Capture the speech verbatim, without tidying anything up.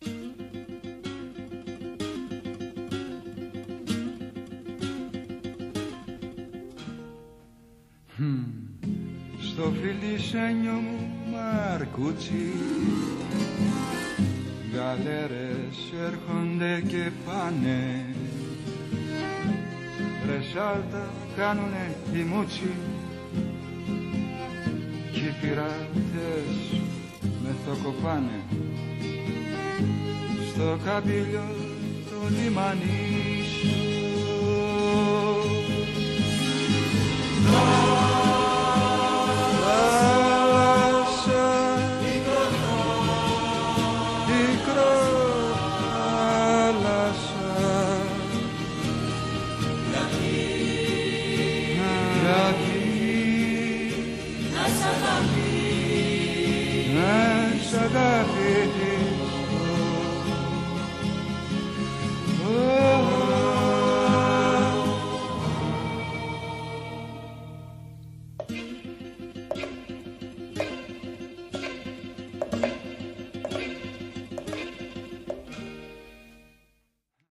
Στο φιλισένιο μου μαρκούτσι γαλέρες έρχονται και πάνε, ρε σάλτα κάνουνε οι μούτσι κι οι πειρατές με το κοπάνε στο καμπύλιο το λιμάνι.